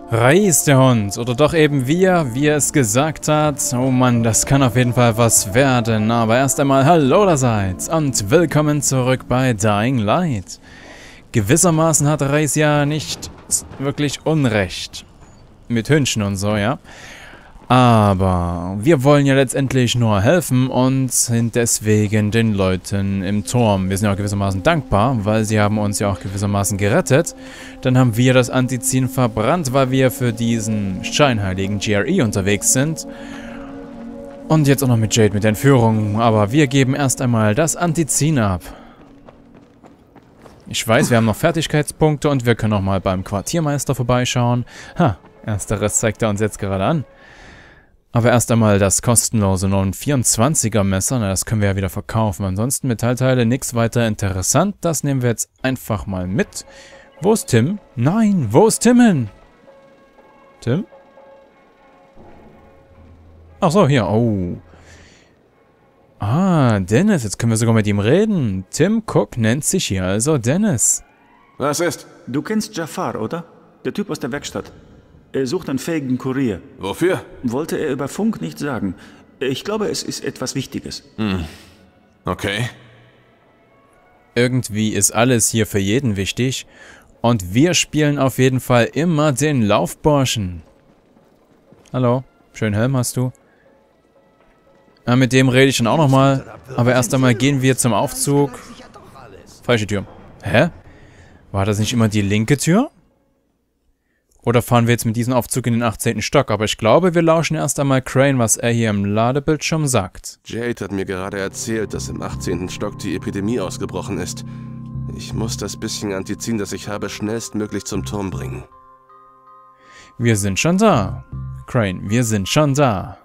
Raiz, der Hund. Oder doch eben wie er es gesagt hat. Oh Mann, das kann auf jeden Fall was werden. Aber erst einmal hallo allerseits und willkommen zurück bei Dying Light. Gewissermaßen hat Raiz ja nicht wirklich Unrecht. Mit Hündchen und so, ja. Aber wir wollen ja letztendlich nur helfen und sind deswegen den Leuten im Turm. Wir sind ja auch gewissermaßen dankbar, weil sie haben uns ja auch gewissermaßen gerettet. Dann haben wir das Antizin verbrannt, weil wir für diesen scheinheiligen GRE unterwegs sind. Und jetzt auch noch mit Jade mit der Entführung. Aber wir geben erst einmal das Antizin ab. Ich weiß, wir haben noch Fertigkeitspunkte und wir können auch mal beim Quartiermeister vorbeischauen. Ha, ersteres zeigt er uns jetzt gerade an. Aber erst einmal das kostenlose 924er Messer, na, das können wir ja wieder verkaufen. Ansonsten Metallteile, nichts weiter interessant. Das nehmen wir jetzt einfach mal mit. Wo ist Tim? Nein, wo ist Tim hin? Tim? Ach so, hier, oh. Ah, Dennis, jetzt können wir sogar mit ihm reden. Tim Cook nennt sich hier also Dennis. Was ist? Du kennst Jafar, oder? Der Typ aus der Werkstatt. Er sucht einen fähigen Kurier. Wofür? Wollte er über Funk nicht sagen. Ich glaube, es ist etwas Wichtiges. Okay. Irgendwie ist alles hier für jeden wichtig. Und wir spielen auf jeden Fall immer den Laufburschen. Hallo, schönen Helm hast du. Ja, mit dem rede ich dann auch nochmal. Aber erst einmal gehen wir zum Aufzug. Falsche Tür. Hä? War das nicht immer die linke Tür? Oder fahren wir jetzt mit diesem Aufzug in den 18. Stock? Aber ich glaube, wir lauschen erst einmal Crane, was er hier im Ladebildschirm sagt. Jade hat mir gerade erzählt, dass im 18. Stock die Epidemie ausgebrochen ist. Ich muss das bisschen Antizin, das ich habe, schnellstmöglich zum Turm bringen. Wir sind schon da. Crane, wir sind schon da.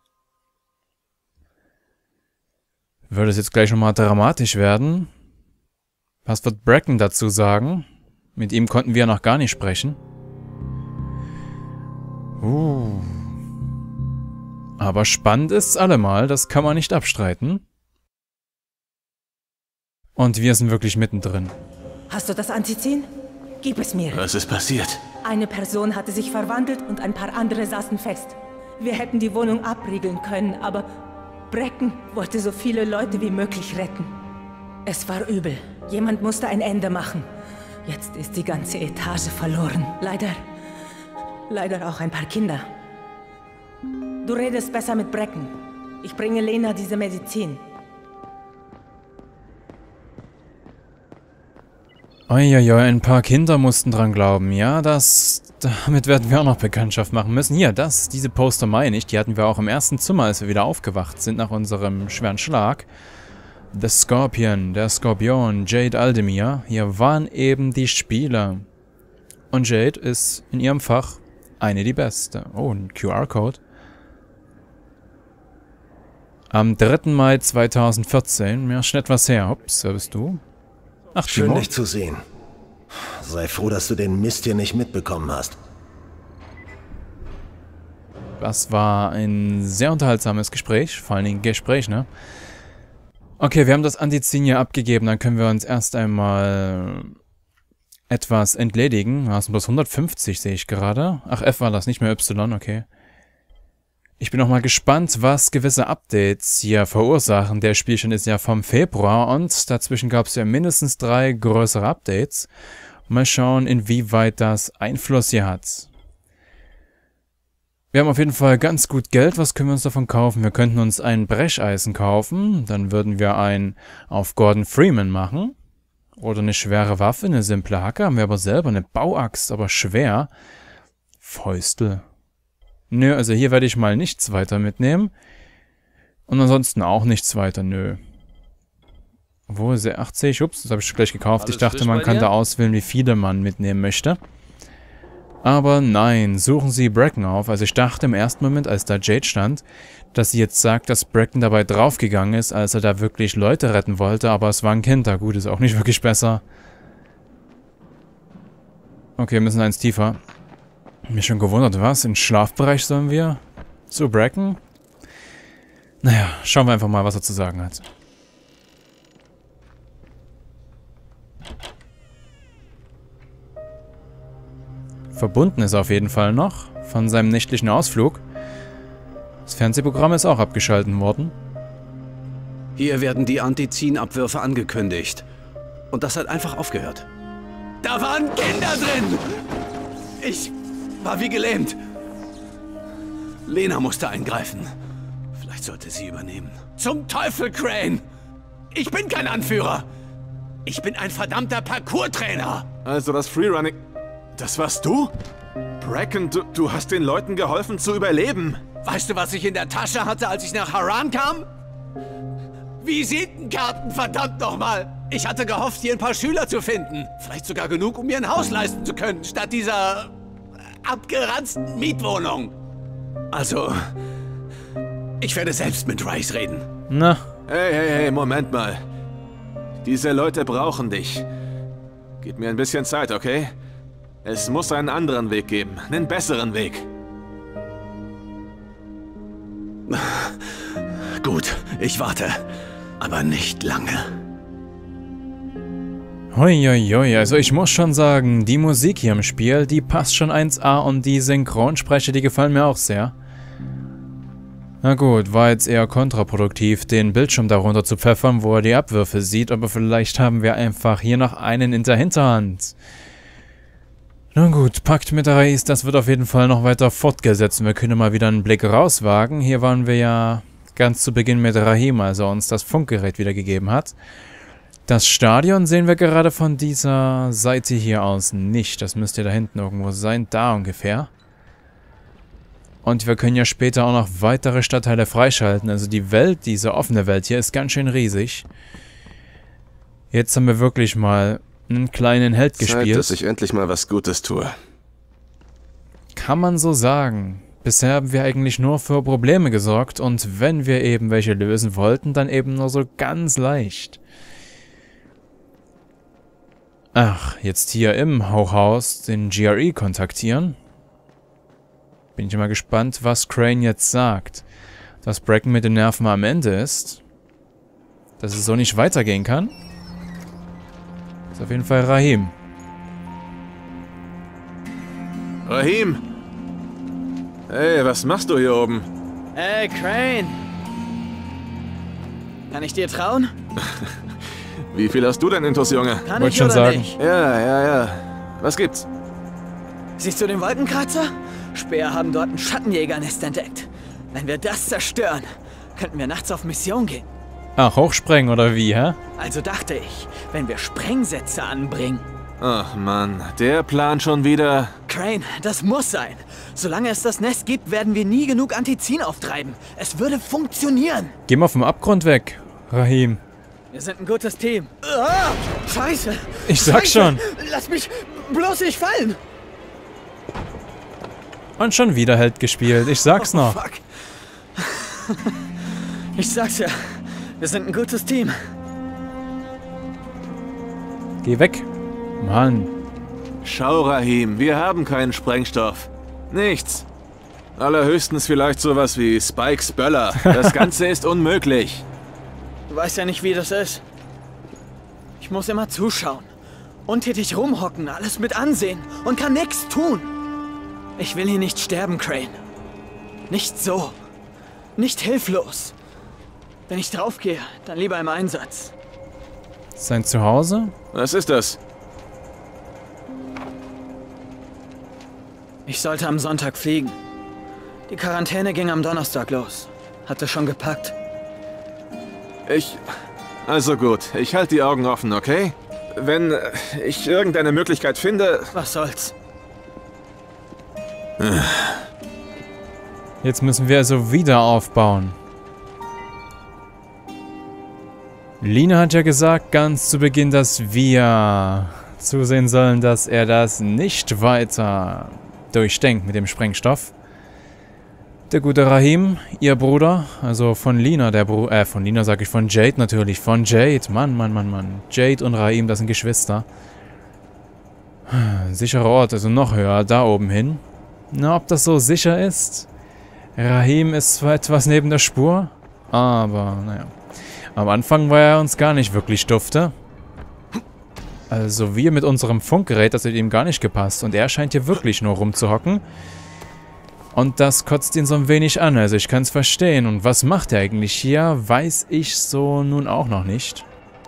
Würde es jetzt gleich nochmal dramatisch werden? Was wird Bracken dazu sagen? Mit ihm konnten wir noch gar nicht sprechen. Aber spannend ist's allemal, das kann man nicht abstreiten. Und wir sind wirklich mittendrin. Hast du das Antizin? Gib es mir. Was ist passiert? Eine Person hatte sich verwandelt und ein paar andere saßen fest. Wir hätten die Wohnung abriegeln können, aber Bracken wollte so viele Leute wie möglich retten. Es war übel. Jemand musste ein Ende machen. Jetzt ist die ganze Etage verloren. Leider auch ein paar Kinder. Du redest besser mit Bracken. Ich bringe Lena diese Medizin. Uiuiui, ein paar Kinder mussten dran glauben. Ja, damit werden wir auch noch Bekanntschaft machen müssen. Hier, diese Poster meine ich, die hatten wir auch im ersten Zimmer, als wir wieder aufgewacht sind nach unserem schweren Schlag. The Scorpion, der Skorpion, Jade Aldemir, hier waren eben die Spieler. Und Jade ist in ihrem Fach eine die beste. Oh, ein QR-Code. Am 3. Mai 2014, ja, schon etwas her. Ups, wer bist du? Ach, Schön, Timo. dich zu sehen. Sei froh, dass du den Mist hier nicht mitbekommen hast. Das war ein sehr unterhaltsames Gespräch. Vor allen Dingen Gespräch, ne? Okay, wir haben das Antizin hier abgegeben. Dann können wir uns erst einmal etwas entledigen. Das sind bloß 150, sehe ich gerade. Ach, F war das, nicht mehr Y, okay. Ich bin noch mal gespannt, was gewisse Updates hier verursachen. Der Spielstand ist ja vom Februar und dazwischen gab es ja mindestens 3 größere Updates. Mal schauen, inwieweit das Einfluss hier hat. Wir haben auf jeden Fall ganz gut Geld. Was können wir uns davon kaufen? Wir könnten uns ein Brecheisen kaufen. Dann würden wir einen auf Gordon Freeman machen. Oder eine schwere Waffe, eine simple Hacke. Haben wir aber selber eine Bauaxt, aber schwer. Fäustel. Nö, also hier werde ich mal nichts weiter mitnehmen. Und ansonsten auch nichts weiter, nö. Wo ist er? 80? Ups, das habe ich gleich gekauft. Ich dachte, man kann da auswählen, wie viele man mitnehmen möchte. Aber nein, suchen Sie Bracken auf. Also ich dachte im ersten Moment, als da Jade stand, dass sie jetzt sagt, dass Bracken dabei draufgegangen ist, als er da wirklich Leute retten wollte. Aber es war ein Kind da. Gut, ist auch nicht wirklich besser. Okay, wir müssen eins tiefer. Mich schon gewundert, was? Im Schlafbereich sollen wir? Zu Bracken? Naja, schauen wir einfach mal, was er zu sagen hat. Verbunden ist auf jeden Fall noch von seinem nächtlichen Ausflug. Das Fernsehprogramm ist auch abgeschaltet worden. Hier werden die Antizin-Abwürfe angekündigt. Und das hat einfach aufgehört. Da waren Kinder drin! Ich war wie gelähmt. Lena musste eingreifen. Vielleicht sollte sie übernehmen. Zum Teufel, Crane! Ich bin kein Anführer! Ich bin ein verdammter Parkour-Trainer! Also das Freerunning... Das warst du? Bracken, du hast den Leuten geholfen zu überleben. Weißt du, was ich in der Tasche hatte, als ich nach Haran kam? Visitenkarten, verdammt nochmal! Ich hatte gehofft, hier ein paar Schüler zu finden. Vielleicht sogar genug, um mir ein Haus leisten zu können, statt dieser abgeranzten Mietwohnung. Also, ich werde selbst mit Rice reden. Na. Hey, Moment mal. Diese Leute brauchen dich. Gib mir ein bisschen Zeit, okay? Es muss einen anderen Weg geben, einen besseren Weg. Gut, ich warte. Aber nicht lange. Hoi, also ich muss schon sagen, die Musik hier im Spiel, die passt schon 1A und die Synchronsprecher, die gefallen mir auch sehr. Na gut, war jetzt eher kontraproduktiv, den Bildschirm darunter zu pfeffern, wo er die Abwürfe sieht, aber vielleicht haben wir einfach hier noch einen in der Hinterhand. Na gut, Pakt mit Rais, das wird auf jeden Fall noch weiter fortgesetzt. Wir können mal wieder einen Blick rauswagen. Hier waren wir ja ganz zu Beginn mit Rahim, als er uns das Funkgerät wiedergegeben hat. Das Stadion sehen wir gerade von dieser Seite hier aus nicht. Das müsste da hinten irgendwo sein, da ungefähr. Und wir können ja später auch noch weitere Stadtteile freischalten. Also die Welt, diese offene Welt hier, ist ganz schön riesig. Jetzt haben wir wirklich mal einen kleinen Held gespielt. Zeit, dass ich endlich mal was Gutes tue. Kann man so sagen. Bisher haben wir eigentlich nur für Probleme gesorgt und wenn wir eben welche lösen wollten, dann eben nur so ganz leicht. Ach, jetzt hier im Hochhaus den GRE kontaktieren. Bin ich mal gespannt, was Crane jetzt sagt. Dass Bracken mit den Nerven am Ende ist. Dass es so nicht weitergehen kann. Ist auf jeden Fall Rahim. Rahim! Hey, was machst du hier oben? Hey, Crane! Kann ich dir trauen? Wie viel hast du denn intus, Junge? Kann Wollte ich schon oder sagen. nicht? Ja. Was gibt's? Siehst du den Wolkenkratzer? Speer haben dort ein Schattenjägernest entdeckt. Wenn wir das zerstören, könnten wir nachts auf Mission gehen. Ach, hochsprengen oder wie, hä? Also dachte ich, wenn wir Sprengsätze anbringen. Ach Mann, der Plan schon wieder. Crane, das muss sein. Solange es das Nest gibt, werden wir nie genug Antizin auftreiben. Es würde funktionieren. Geh mal vom Abgrund weg, Rahim. Wir sind ein gutes Team. Ah, Scheiße. Ich sag's schon. Lass mich bloß nicht fallen. Und schon wieder Held gespielt, ich sag's noch. Fuck. Ich sag's ja, wir sind ein gutes Team. Geh weg. Mann. Schau, Rahim, wir haben keinen Sprengstoff. Nichts. Allerhöchstens vielleicht sowas wie Spikes Böller. Das Ganze ist unmöglich. Du weißt ja nicht, wie das ist. Ich muss immer zuschauen. Untätig rumhocken, alles mit ansehen und kann nichts tun. Ich will hier nicht sterben, Crane. Nicht so. Nicht hilflos. Wenn ich draufgehe, dann lieber im Einsatz. Sein Zuhause? Was ist das? Ich sollte am Sonntag fliegen. Die Quarantäne ging am Donnerstag los. Hatte schon gepackt. Also gut, ich halte die Augen offen, okay? Wenn ich irgendeine Möglichkeit finde... Was soll's? Jetzt müssen wir also wieder aufbauen. Lina hat ja gesagt, ganz zu Beginn, dass wir zusehen sollen, dass er das nicht weiter durchdenkt mit dem Sprengstoff. Der gute Rahim, ihr Bruder, also von Lina, von Lina sag ich, von Jade natürlich, von Jade, Mann. Jade und Rahim, das sind Geschwister. Sicherer Ort, also noch höher, da oben hin. Na, ob das so sicher ist? Rahim ist zwar etwas neben der Spur, aber naja. Am Anfang war er uns gar nicht wirklich dufte. Also wir mit unserem Funkgerät, das hat ihm gar nicht gepasst. Und er scheint hier wirklich nur rumzuhocken. Und das kotzt ihn so ein wenig an. Also ich kann es verstehen. Und was macht er eigentlich hier? Weiß ich so nun auch noch nicht.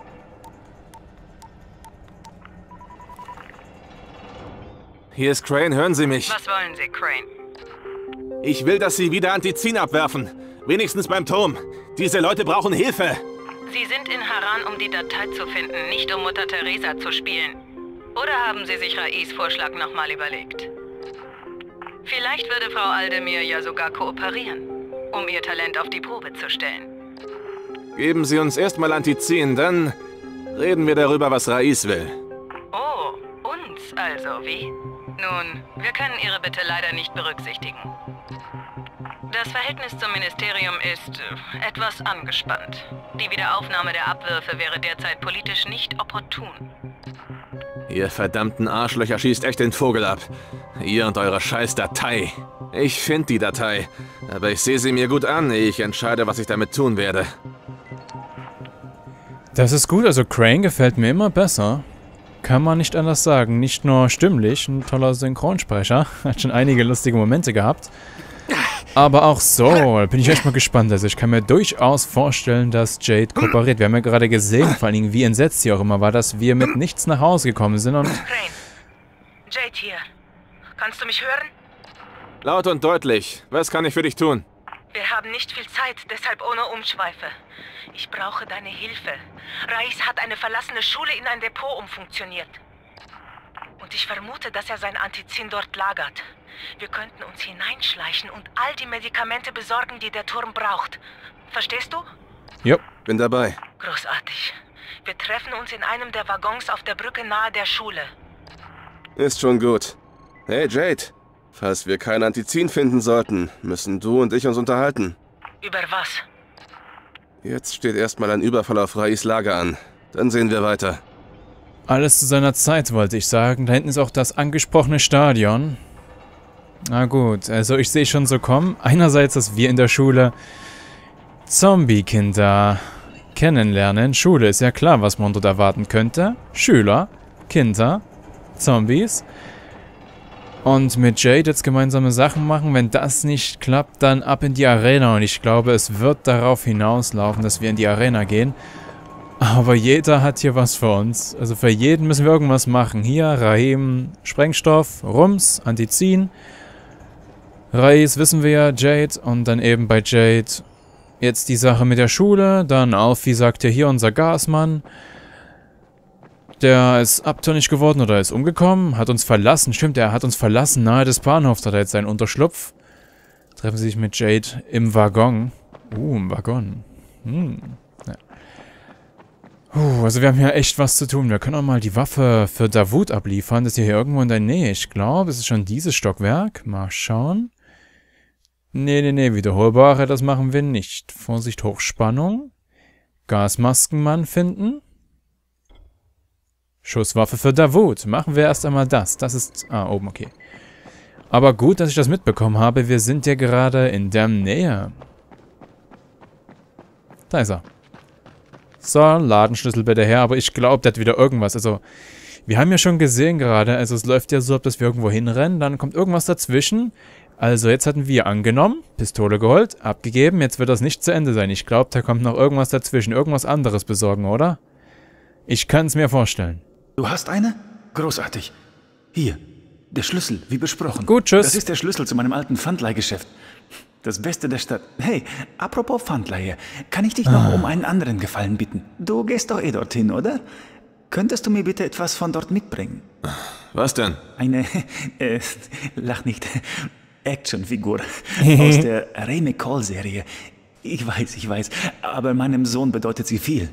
Hier ist Crane, hören Sie mich. Was wollen Sie, Crane? Ich will, dass Sie wieder Antizin abwerfen. Wenigstens beim Turm. Diese Leute brauchen Hilfe. Sie sind in Haran, um die Datei zu finden, nicht um Mutter Teresa zu spielen. Oder haben Sie sich Rais Vorschlag nochmal überlegt? Vielleicht würde Frau Aldemir ja sogar kooperieren, um ihr Talent auf die Probe zu stellen. Geben Sie uns erstmal Antizin, dann reden wir darüber, was Rais will. Oh, uns also, wie? Nun, wir können Ihre Bitte leider nicht berücksichtigen. Das Verhältnis zum Ministerium ist etwas angespannt. Die Wiederaufnahme der Abwürfe wäre derzeit politisch nicht opportun. Ihr verdammten Arschlöcher schießt echt den Vogel ab. Ihr und eure scheiß Datei. Ich finde die Datei, aber ich sehe sie mir gut an, ehe ich entscheide, was ich damit tun werde. Das ist gut, also Crane gefällt mir immer besser. Kann man nicht anders sagen. Nicht nur stimmlich, ein toller Synchronsprecher. Hat schon einige lustige Momente gehabt. Aber auch so, bin ich echt mal gespannt. Also ich kann mir durchaus vorstellen, dass Jade kooperiert. Wir haben ja gerade gesehen, vor allen Dingen wie entsetzt sie auch immer war, dass wir mit nichts nach Hause gekommen sind und... Crane, Jade hier. Kannst du mich hören? Laut und deutlich. Was kann ich für dich tun? Wir haben nicht viel Zeit, deshalb ohne Umschweife. Ich brauche deine Hilfe. Rais hat eine verlassene Schule in ein Depot umfunktioniert. Und ich vermute, dass er sein Antizin dort lagert. Wir könnten uns hineinschleichen und all die Medikamente besorgen, die der Turm braucht. Verstehst du? Jo. Bin dabei. Großartig. Wir treffen uns in einem der Waggons auf der Brücke nahe der Schule. Ist schon gut. Hey Jade, falls wir kein Antizin finden sollten, müssen du und ich uns unterhalten. Über was? Jetzt steht erstmal ein Überfall auf Rais Lager an. Dann sehen wir weiter. Alles zu seiner Zeit, wollte ich sagen. Da hinten ist auch das angesprochene Stadion. Na gut, also ich sehe schon so kommen. Einerseits, dass wir in der Schule Zombie-Kinder kennenlernen. Schule ist ja klar, was man dort erwarten könnte. Schüler, Kinder, Zombies. Und mit Jade jetzt gemeinsame Sachen machen. Wenn das nicht klappt, dann ab in die Arena. Und ich glaube, es wird darauf hinauslaufen, dass wir in die Arena gehen. Aber jeder hat hier was für uns. Also für jeden müssen wir irgendwas machen. Hier, Rahim, Sprengstoff, Rums, Antizin. Rais wissen wir ja, Jade. Und dann eben bei Jade jetzt die Sache mit der Schule. Dann Alfie sagt ja hier, unser Gasmann. Der ist abtrünnig geworden oder ist umgekommen. Hat uns verlassen. Stimmt, er hat uns verlassen. Nahe des Bahnhofs hat er jetzt seinen Unterschlupf. Treffen sie sich mit Jade im Waggon. Im Waggon. Ja. Also wir haben hier echt was zu tun. Wir können auch mal die Waffe für Davut abliefern. Das ist hier irgendwo in der Nähe. Ich glaube, es ist schon dieses Stockwerk. Mal schauen. Nee. Wiederholbare, das machen wir nicht. Vorsicht, Hochspannung. Gasmaskenmann finden. Schusswaffe für Davut. Machen wir erst einmal das. Das ist... oben, okay. Aber gut, dass ich das mitbekommen habe. Wir sind ja gerade in der Nähe. Da ist er. So, Ladenschlüssel bitte her. Aber ich glaube, der hat wieder irgendwas. Also, wir haben ja schon gesehen gerade. Also, es läuft ja so, dass wir irgendwo hinrennen. Dann kommt irgendwas dazwischen. Also, jetzt hatten wir angenommen. Pistole geholt. Abgegeben. Jetzt wird das nicht zu Ende sein. Ich glaube, da kommt noch irgendwas dazwischen. Irgendwas anderes besorgen, oder? Ich kann es mir vorstellen. Du hast eine? Großartig. Hier, der Schlüssel, wie besprochen. Gut, tschüss. Das ist der Schlüssel zu meinem alten Pfandleihgeschäft. Das Beste der Stadt. Hey, apropos Pfandleihe, kann ich dich noch um einen anderen Gefallen bitten? Du gehst doch eh dorthin, oder? Könntest du mir bitte etwas von dort mitbringen? Was denn? Eine, lach nicht, Actionfigur aus der Ray McCall-Serie. Ich weiß, aber meinem Sohn bedeutet sie viel.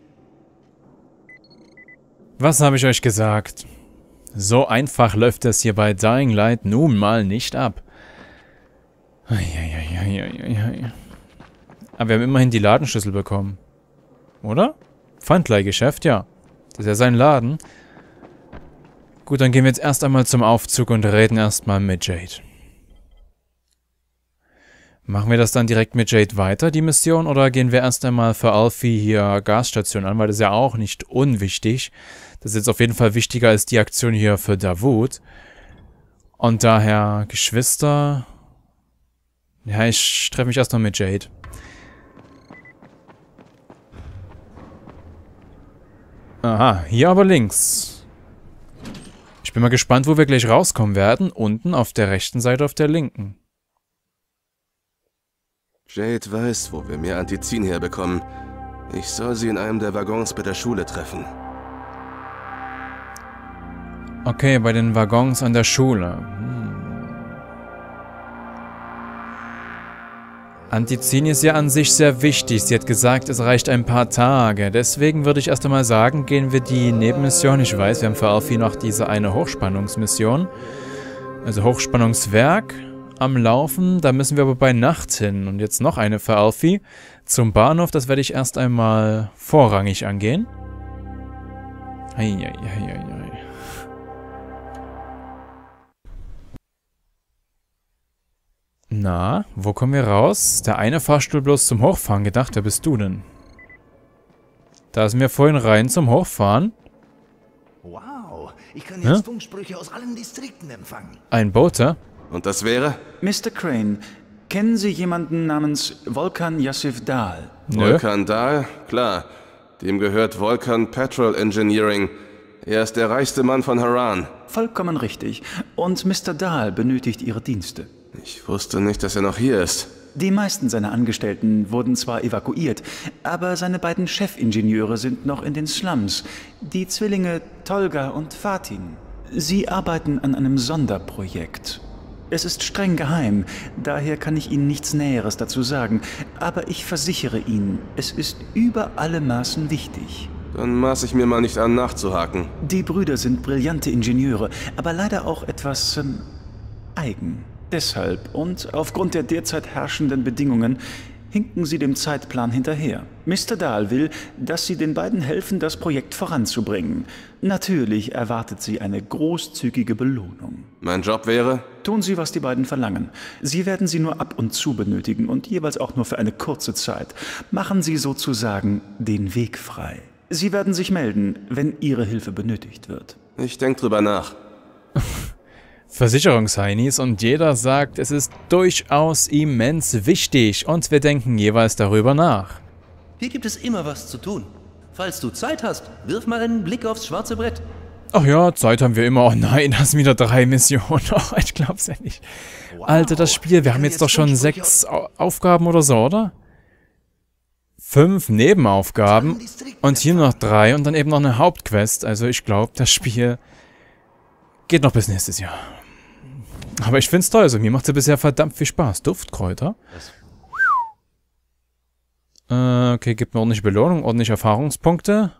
Was habe ich euch gesagt? So einfach läuft das hier bei Dying Light nun mal nicht ab. Aber wir haben immerhin die Ladenschlüssel bekommen. Oder? Pfandleihgeschäft, ja. Das ist ja sein Laden. Gut, dann gehen wir jetzt erst einmal zum Aufzug und reden erstmal mit Jade. Machen wir das dann direkt mit Jade weiter, die Mission, oder gehen wir erst einmal für Alfie hier Gasstation an, weil das ist ja auch nicht unwichtig. Das ist jetzt auf jeden Fall wichtiger als die Aktion hier für Davut. Und daher, Geschwister... Ja, ich treffe mich erstmal mit Jade. Aha, hier aber links. Ich bin mal gespannt, wo wir gleich rauskommen werden. Unten auf der rechten Seite, auf der linken. Jade weiß, wo wir mehr Antizin herbekommen. Ich soll sie in einem der Waggons bei der Schule treffen. Okay, bei den Waggons an der Schule. Antizin ist ja an sich sehr wichtig. Sie hat gesagt, es reicht ein paar Tage. Deswegen würde ich erst einmal sagen, gehen wir die Nebenmission. Ich weiß, wir haben für Alfie noch diese eine Hochspannungsmission. Also Hochspannungswerk am Laufen. Da müssen wir aber bei Nacht hin. Und jetzt noch eine für Alfie. Zum Bahnhof, das werde ich erst einmal vorrangig angehen. Eieieiei. Na, wo kommen wir raus? Der eine Fahrstuhl bloß zum Hochfahren gedacht. Wer bist du denn? Da sind wir vorhin rein zum Hochfahren. Wow, ich kann jetzt Funksprüche aus allen Distrikten empfangen. Ein Bote? Und das wäre? Mr. Crane, kennen Sie jemanden namens Volkan Yassif Dahl? Volkan Dahl? Klar. Dem gehört Volkan Petrol Engineering. Er ist der reichste Mann von Haran. Vollkommen richtig. Und Mr. Dahl benötigt Ihre Dienste. Ich wusste nicht, dass er noch hier ist. Die meisten seiner Angestellten wurden zwar evakuiert, aber seine beiden Chefingenieure sind noch in den Slums. Die Zwillinge Tolga und Fatin. Sie arbeiten an einem Sonderprojekt. Es ist streng geheim, daher kann ich Ihnen nichts Näheres dazu sagen. Aber ich versichere Ihnen, es ist über alle Maßen wichtig. Dann maß ich mir mal nicht an, nachzuhaken. Die Brüder sind brillante Ingenieure, aber leider auch etwas eigen. Deshalb und aufgrund der derzeit herrschenden Bedingungen hinken sie dem Zeitplan hinterher. Mr. Dahl will, dass Sie den beiden helfen, das Projekt voranzubringen. Natürlich erwartet Sie eine großzügige Belohnung. Mein Job wäre? Tun Sie, was die beiden verlangen. Sie werden sie nur ab und zu benötigen und jeweils auch nur für eine kurze Zeit. Machen Sie sozusagen den Weg frei. Sie werden sich melden, wenn Ihre Hilfe benötigt wird. Ich denke drüber nach. Versicherungsheinis und jeder sagt, es ist durchaus immens wichtig und wir denken jeweils darüber nach. Hier gibt es immer was zu tun. Falls du Zeit hast, wirf mal einen Blick aufs schwarze Brett. Ach ja, Zeit haben wir immer. Oh nein, das sind wieder 3 Missionen. Oh, ich glaub's ja nicht. Wow. Alter, das Spiel, wir haben jetzt doch schon 6 Aufgaben oder so, oder? 5 Nebenaufgaben und hier noch 3 und dann eben noch eine Hauptquest. Also ich glaube, das Spiel geht noch bis nächstes Jahr. Aber ich find's toll, also mir macht's ja bisher verdammt viel Spaß. Duftkräuter. Okay, gibt mir ordentliche Belohnung, ordentliche Erfahrungspunkte.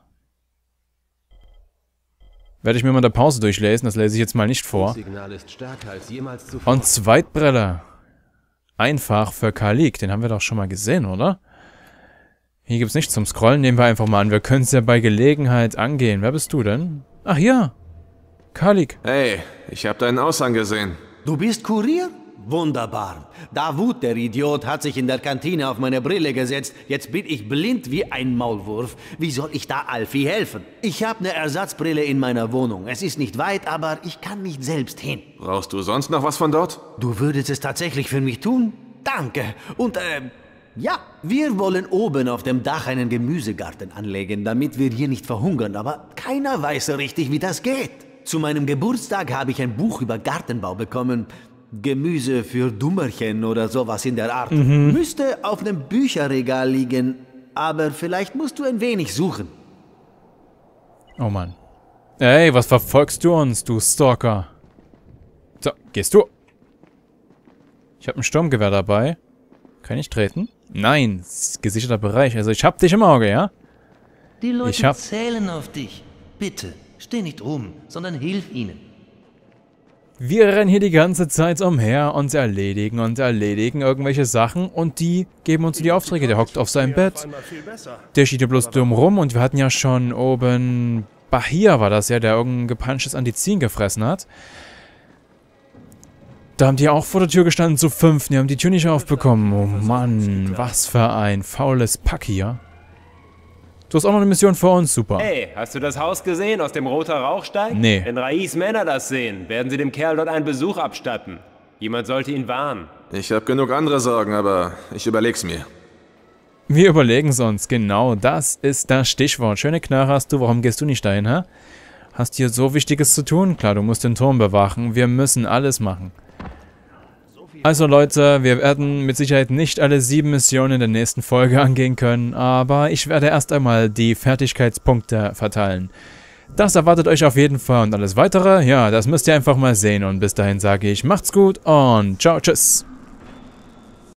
Werde ich mir mal in der Pause durchlesen, das lese ich jetzt mal nicht vor. Und Zweitbrille. Einfach für Khalik, den haben wir doch schon mal gesehen, oder? Hier gibt's nichts zum Scrollen, nehmen wir einfach mal an. Wir können es ja bei Gelegenheit angehen. Wer bist du denn? Ach ja, Khalik. Hey, ich habe deinen Aushang gesehen. Du bist Kurier? Wunderbar. Davut, der Idiot, hat sich in der Kantine auf meine Brille gesetzt. Jetzt bin ich blind wie ein Maulwurf. Wie soll ich da Alfie helfen? Ich habe eine Ersatzbrille in meiner Wohnung. Es ist nicht weit, aber ich kann nicht selbst hin. Brauchst du sonst noch was von dort? Du würdest es tatsächlich für mich tun? Danke. Und, ja, wir wollen oben auf dem Dach einen Gemüsegarten anlegen, damit wir hier nicht verhungern. Aber keiner weiß so richtig, wie das geht. Zu meinem Geburtstag habe ich ein Buch über Gartenbau bekommen. Gemüse für Dummerchen oder sowas in der Art. Müsste auf einem Bücherregal liegen, aber vielleicht musst du ein wenig suchen. Oh Mann. Ey, was verfolgst du uns, du Stalker? So, gehst du. Ich habe ein Sturmgewehr dabei. Kann ich treten? Nein, das ist gesicherter Bereich. Also ich hab dich im Auge, ja? Die Leute zählen auf dich. Bitte, steh nicht rum, sondern hilf ihnen. Wir rennen hier die ganze Zeit umher und erledigen irgendwelche Sachen und die geben uns die Aufträge. Der hockt auf seinem Bett, der steht hier bloß dumm rum und wir hatten ja schon oben, Bahia war das ja, der irgendein gepanschtes Antizin gefressen hat. Da haben die auch vor der Tür gestanden zu 5. Die haben die Tür nicht aufbekommen. Oh Mann, was für ein faules Pack hier. Du hast auch noch eine Mission für uns, super. Hey, hast du das Haus gesehen, aus dem roter Rauch steigt? Nee. Wenn Rais Männer das sehen, werden sie dem Kerl dort einen Besuch abstatten. Jemand sollte ihn warnen. Ich habe genug andere Sorgen, aber ich überleg's mir. Wir überlegen es uns, genau, das ist das Stichwort. Schöne Knarre hast du, warum gehst du nicht dahin, hä? Hast hier so Wichtiges zu tun? Klar, du musst den Turm bewachen, wir müssen alles machen. Also Leute, wir werden mit Sicherheit nicht alle 7 Missionen in der nächsten Folge angehen können, aber ich werde erst einmal die Fertigkeitspunkte verteilen. Das erwartet euch auf jeden Fall und alles weitere, ja, das müsst ihr einfach mal sehen und bis dahin sage ich, macht's gut und ciao, tschüss.